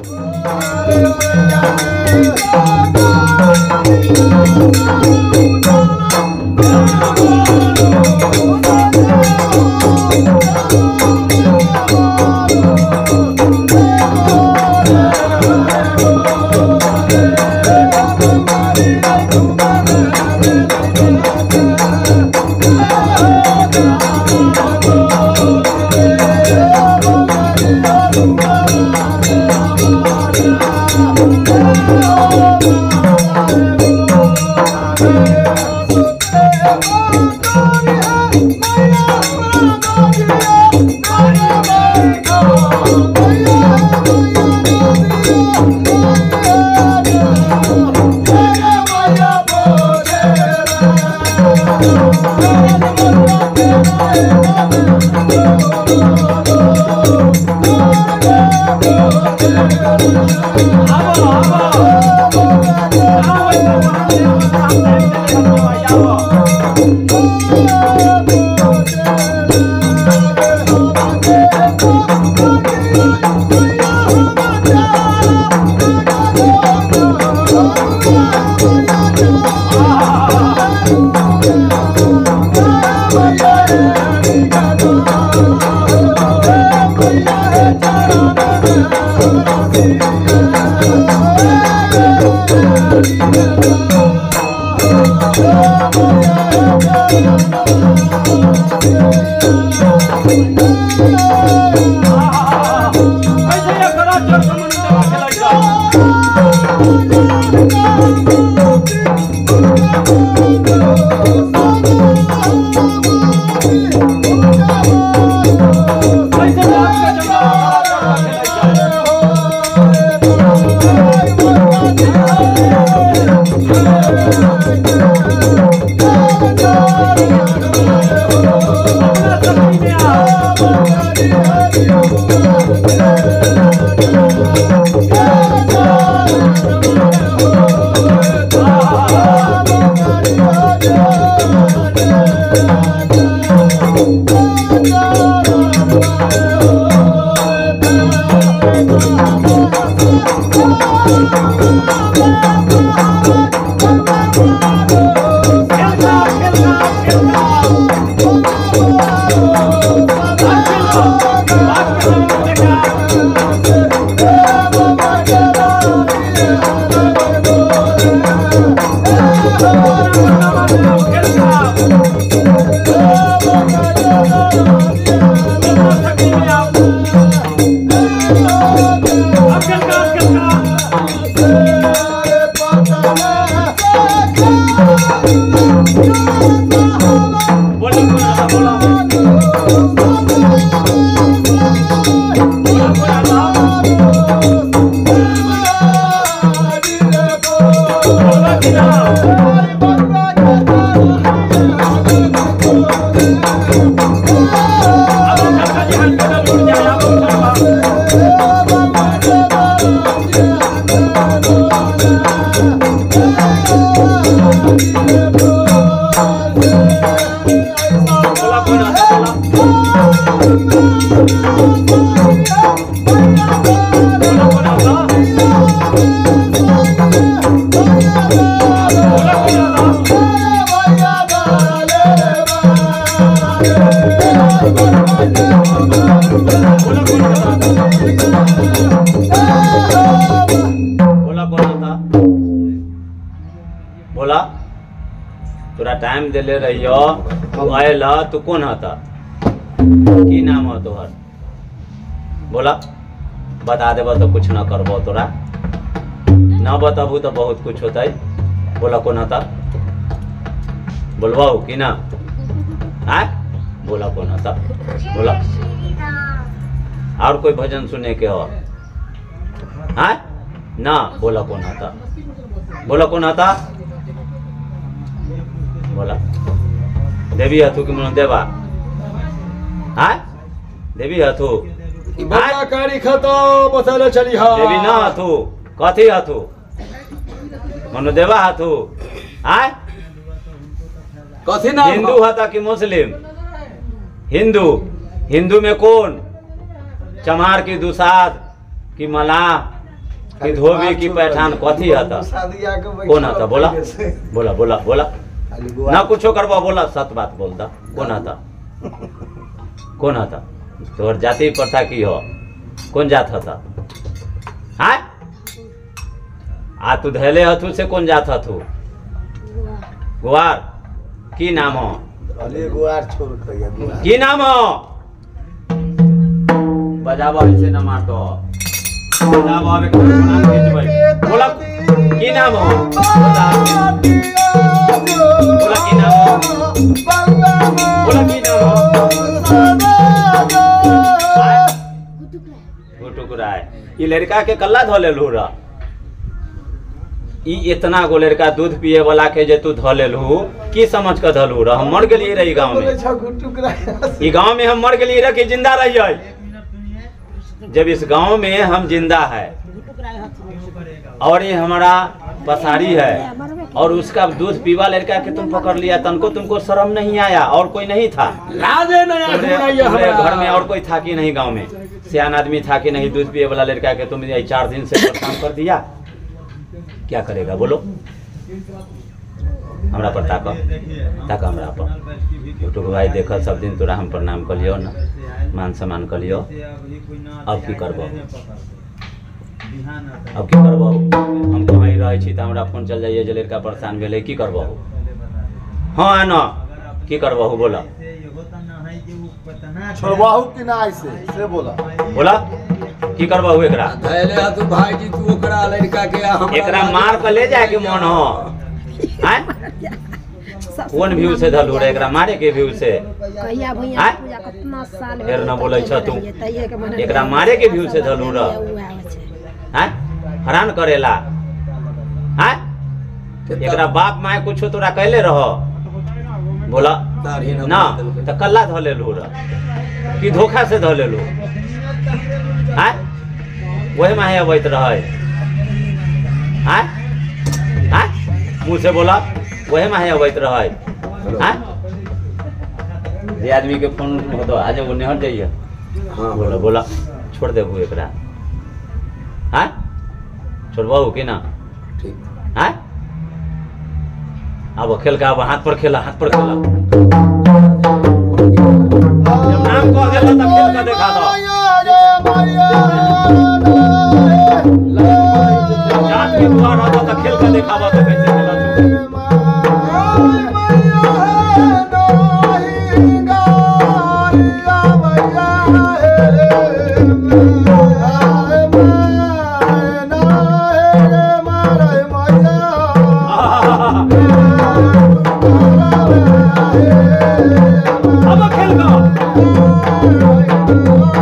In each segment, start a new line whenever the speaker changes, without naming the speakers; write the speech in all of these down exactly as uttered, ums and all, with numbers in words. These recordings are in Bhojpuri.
टाइम दिले रहियो तू आएला तू कौन हता की नाम हो तोहर बोला बता देबो तो कुछ ना करबो तोरा ना बताबू तो बहुत कुछ होता है बोला कौन हता बोलवाओ की ना हाँ बोला कौन हता बोला और कोई भजन सुने के हो हाँ ना बोला कौन हता बोला कौन हता बोला देवी हथु कि मन देवा हाँ देवी हथु
कारी खतो बतले चली हा
देवी ना हथु कथी हथु मन देवा हथु हाँ
कथी ना
हिंदू हता कि मुस्लिम हिंदू हिंदू में कौन चमार की दुसाद की मलाह कि धोबी की पहचान कथी हता कौन हता बोला बोला बोला बोला ना कुछो करबा बोला सत बात बोल दा कौन हता कौन हता तोहर जाति प्रथा की हो कौन जात हता हाँ आ तू धैले हथु से कौन जात हथु गुआर की नाम हो
गुआर छोड़ कर
की नाम हो बजावा ऐसे न मारतो बजावा एक नाम खींचबै बोला की नाम हो बोला बोला की नाम हो बोला की नाम हो टुकराय ई लड़का के कल्ला धो लेलू रा ई इतना गो लड़का दूध पिए वाला के जे तू धो लेलू की समझ के धलू रा हम मर गेलिए रही गांव में ई गांव में हम मर गेलिए रे कि जिंदा रहिए जब इस गांव में हम जिंदा है और ये हमारा पसारी है और उसका दूध पीवा लड़का के तुम पकड़ लिया तनको तुमको शर्म नहीं आया और कोई नहीं था
लाजे नहीं
तुम्हारे घर में और कोई था कि नहीं गांव में सियान आदमी था कि नहीं दूध पिए वाला लड़का के तुम चार दिन से परेशान कर दिया क्या करेगा बोलो हमरा पर ताक ताक हमरा पर यूट्यूब भाई देख सब दिन तोरा हम प्रणाम कर लियो ना मान सम्मान कर लियो अब की करबो अब की करबो हम तो वहीं रहे छी त हमरा फोन चल जाइए जे लड़का परेशान भेले की करबो हां ना की करबो बोला
छोड़बाहु कि ना ऐसे से बोला
बोला की करबो एकरा
धैले तू भाई जी तू ओकरा लड़का के हम
एकरा मार के ले जाए के मन हो हैं कौन व्यू से धलू रे एकरा मारे के व्यू से
कहिया भैया पूजा कितना साल
फेर न बोलै छ तू एकरा मारे के व्यू से धलू रे हैं हरान करेला हैं एकरा बाप माय कुछ तोरा कहले रहो बोला ना त कल्ला ध लेलू रे कि धोखा से ध लेलू हैं वही माहे अबैत रहे हैं हैं मुंह से बोला वही माहे अबैत रहे हैं ये आदमी के फोन हो तो आज वो निहट जाइए हाँ बोला बोला छोड़ देबू एकरा हैं छोड़बाऊ कि ना
ठीक
हैं अब खेल का अब हाथ पर खेला हाथ पर खेला जब नाम कह देला तब खेल का देखा दो जात के द्वार होता तो खेल का दिखावा तो कैसे चला तू अब खेल का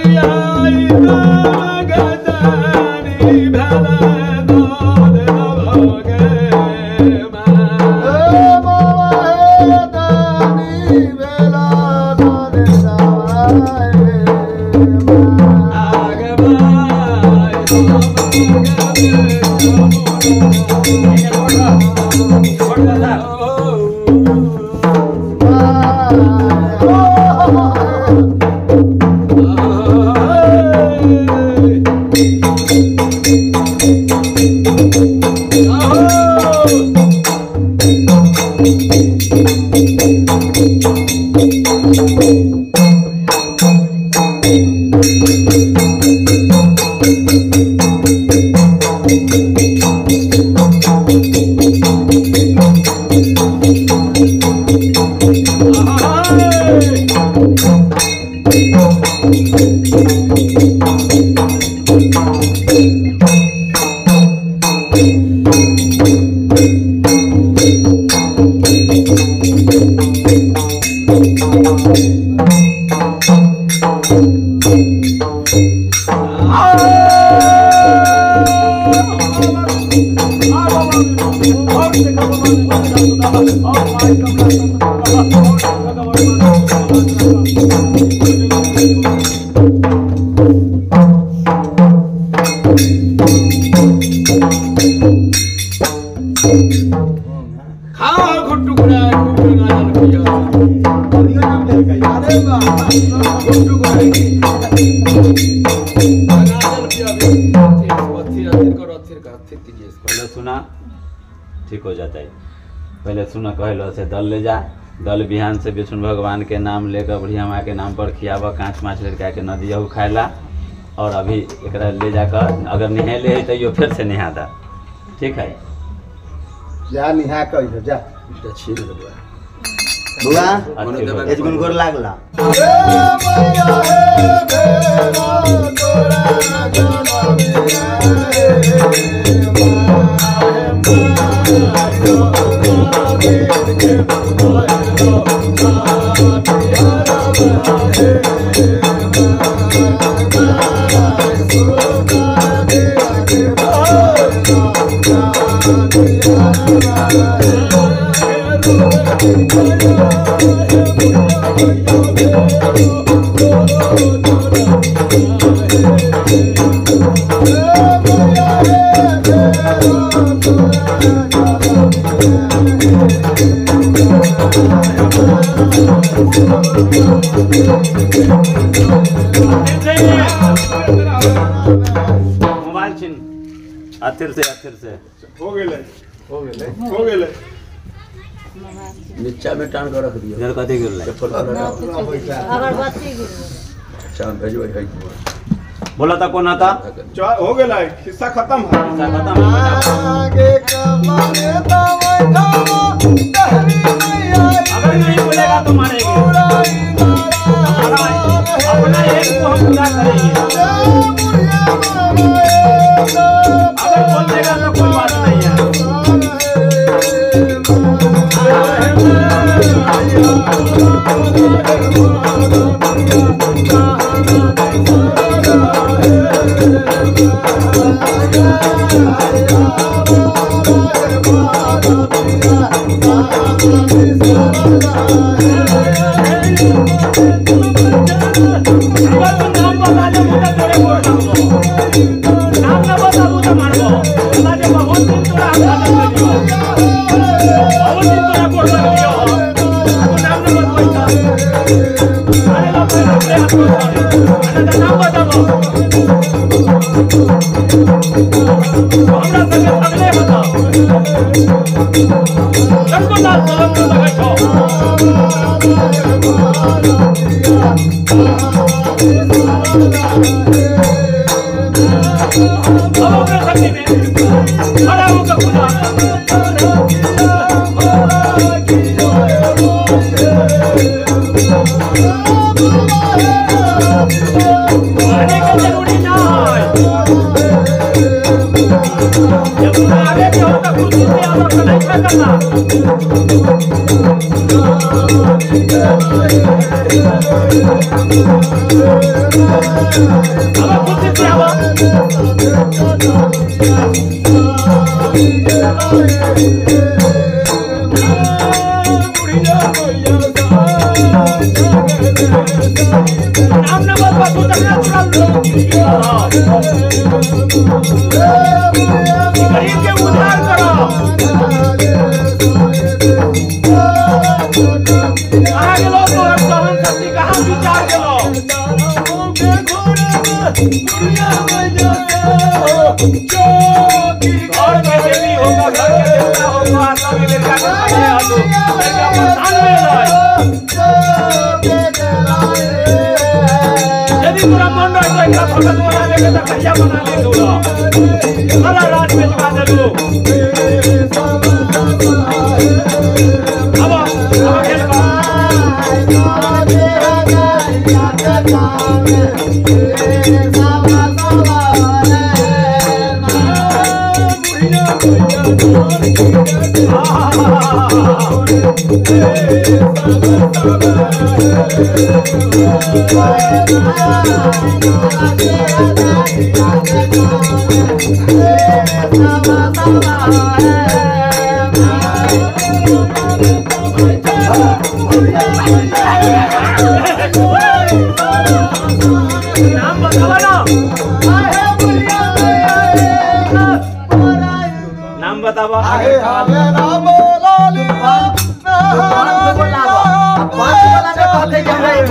पहले सुना ठीक हो जाता है। पहले सुना कहलो से दल ले जा, दल बिहान से विष्णु भगवान के नाम लेकर बढ़िया माँ के नाम पर खियावा, कांच माछ लड़का के न दिया खाएला। और अभी एक ले जाकर अगर नहा ले तो यो फिर से नहा दा, ठीक है?
जा निहा कह जा बुआ एज गुनगुर लागला
मोबाइल छीन अथिर से अथिर से
हो गेले हो गेले हो गेले
नीचा में टांग कर रख दियो
इधर कथी गिरले
अगरबत्ती
चांद भेजो है
बोला था कौन आता?
हो गेला हिस्सा खत्म है
हिस्सा खत्म
आगे कमाने तो बैठा
अगर नहीं बोलेगा तो मारेंगे। हमारा अपना एक को हम पूरा करेंगे, अगर बोल देगा तो कोई बात नहीं है। जरूरी ना
जब आगे के होता कुर्सी पे आओ तो नहीं करना अब कुर्सी पे आओ नाम नंबर पर तू तक गरीब के उद्धार करो कहाँ गेलो तो सहन शक्ति कहाँ विचार गेलो घर में देवी होगा घर के देवता होगा सब लड़का के पहले आलू लड़का परेशान में यदि पूरा मन रहे तो एकरा भगत बना लेके तो कहिया बना ले दूला सारा रात में जमा दे लू अब अब खेल बा नाम बतावा ना नाम बतावा
आगे आगे ना बोला लिया ना बोला पांच बोला ने कहते कि भाई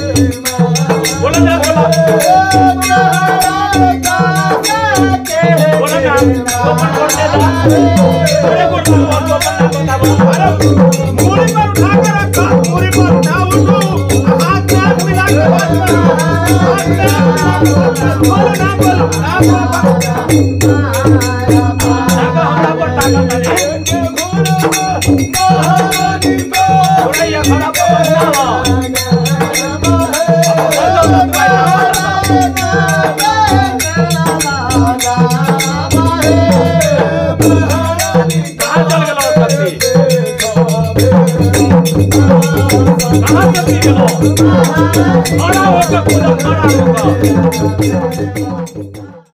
बोला बोलो नाम बोलो नाम हमरा पर ताकत है थोड़ा ये खड़ा बोलना कहाँ चल गलो शक्ति कहाँ शक्ति गलो खड़ा होकर पूरा खड़ा होगा